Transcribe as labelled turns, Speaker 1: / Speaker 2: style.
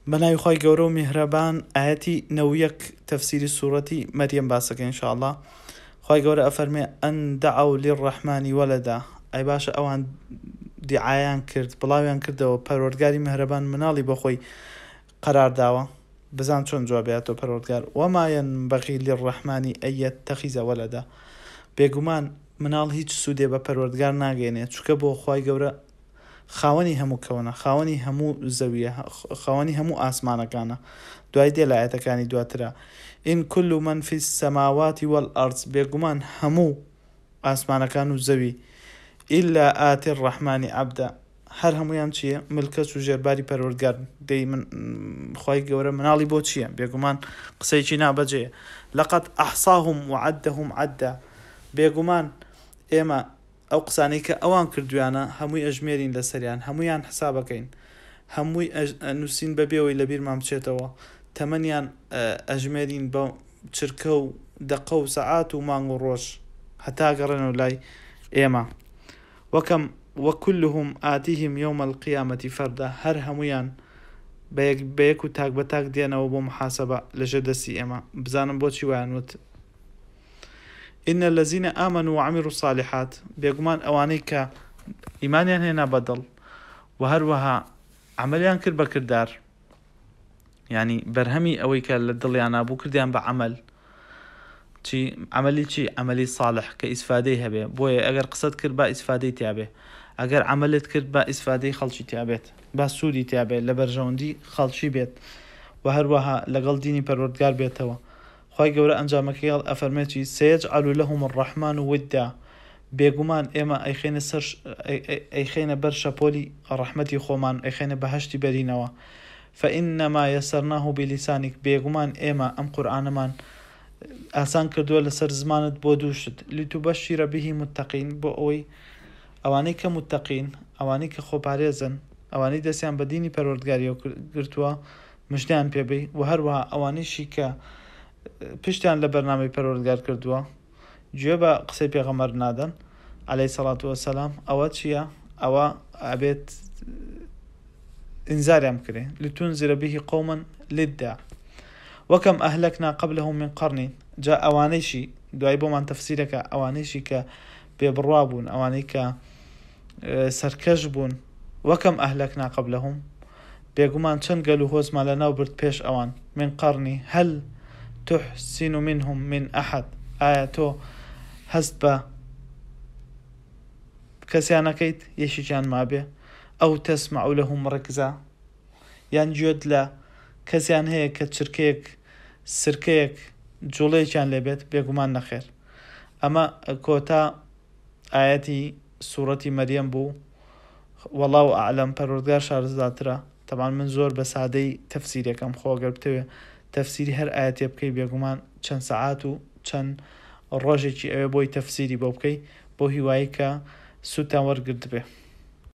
Speaker 1: بەناوی خۆی گەورە و میهرەبان ئاەتی 91 تەفسیری سوورەتی مەریەم باسەکە ئینشاءالله. خۆی گەورە ئەفەرمێ ئەن دەعەو لیڕەحمانی وەلەدا، ئەی باشە ئەوان دیعایان کرد، بڵاویان کردەوە پەروەردگاری میهرەبان مناڵی بۆ خۆی قەرار داوە. بزان چۆن جوابێتەوە پەروەردگار وەما یەنبەغی لیڕەحمانی ئەن یەتەخیزە وەلەدا، بێگومان مناڵ هیچ سوودێ بە پەروەردگار ناگەێنێت، چونکە بۆ خۆی گەورە خاوەنی هەموو کەونە، خاوەنی هەموو زەویە، خاوەنی هەموو ئاسمانەکانە. دوای دێ لە ئاەتەکانی دواترە ئین کل من فی السەماواتی والئەرض، بێگومان هەموو ئاسمانەکان و زەوی ئیلا ئاتی الرەحمانی عەبدا، هەر هەمویان چییە؟ ملکەت و ژێرباری پەروەردگار. دەی من خۆی گەورە مناڵی بۆ چییە؟ بێگومان قسەیکی نابەجێیە. لەقەد ئەحصاهم وعەدەهم عەددا، بێگومان ئێمە ئەو قسانەی کە ئەوان کردویانە هەمووی ئەژمێرین لەسەریان، هەمویان حسابەکەین، هەمووی نووسین بەبێەوەی لە بیرمان بچێتەوە، تەمەنیان ئەژمێرین بە چرکە و دەقە و سەعات و مانگ و ڕۆژ هەتا گەڕێنەوە لای ئێمە. وەکەم وەکلهم ئاتیهم یوم القیامەتی فەردا، هەر هەمویان بەیەک و تاک بە تاک دێنەوە بۆ محاسەبە لەژێر دەستی ئێمە. بزانم بۆچی وایانوت إن الذين آمنوا وعملوا الصالحات، بێگومان ئەوانەی کە ئیمانیان هێنا بەدڵ و هەروەها عملیان کرد بە کردار، یعنی بەرهەمی ئەوەی کە لە دڵیان نابوو کردیان بە عمل. عملی چی؟ عملی صالح کە ئیسفادەی هەبێ. بۆیە ئەگەر قسەت کرد با ئیسفادەی تیابێ، ئەگەر عملت کرد با ئیسفادەی خەڵکی تیابێت، با سوودی تیابێت، لە بەرژەوەندی خەڵکی بێت و هەروەها لەگەڵ دینی پەروەردگار بێتەوە. خی گەورە ئەنجامەکەیڵ ئەفەرمێتی سەیەجعەل لەهم الرەحمان ودا، بێگومان ئێمە ئەیخێنە بەر شەپۆلی ڕەحمەتی خۆمان، ئەیخێنە بەهەشتی بەرینەوە. فإنما يسرناه بلسانك، بێگومان ئێمە ئەم قورئانەمان ئاسان کردووە لەسەر زمانت بۆ دووشت، لتبشر به متقین، بۆ ئەوەی ئەوانەی کە متقین، ئەوانەی کە خۆپارێزن، ئەوانەی دەستیان بە دینی پەروەردگاریەوە گرتووە مژدەیان پێبێ، و هەروەها ئەوانەیشی کە پشتیان لە بەرنامەی پەروەردگار کردووە گوێ بە قسەی پێغەمبەر نادەن عەلەیهی سەڵات وەسەلام، ئەوە چییە؟ ئەوە ئەبێت ئینزاریان بکرێ لتونذر به قوما لدا وەکەم ئەهلەکنا قبلهم من قەرن، جا ئەوانەیشی دوای بۆمان تەفسیرەکە، ئەوانەیشی کە بێبڕوا بوون، ئەوانەی کە سەرکەش بوون، وەکەم ئەهلەکنا قبلهم، بێگومان چەند گەل و هۆزمان لەناو برد پێش ئەوان، من قەرنی هەل تحسن منهم من أحد، ئایا تۆ هەست بە کەسیانەکەیت یەشیان مابێ، ئەو تەسمع لەهم ڕکزا، یان گوێت لە کەسیان هەیە کە چرکەیەک سرکەیەک جوڵەیەکیان لێبێت؟ بێگومان نەخێر. ئەمە کۆتا ئاەتی سوورەتی مەریەم بوو. وەڵاو ئەعلەم، پەروەردگار شارەزاترە. تەمان من زۆر بە سادەی تەفسیرەکەم خۆگەر بتەوێ تەفسیری هەر ئاەتێ بکەی، بێگومان چەند سەعات و چەند ڕۆژێکی ئەوێ بۆی تەفسیری بۆ بکەی، بۆ هیوایی کە سوودتان وەرگرت بێ.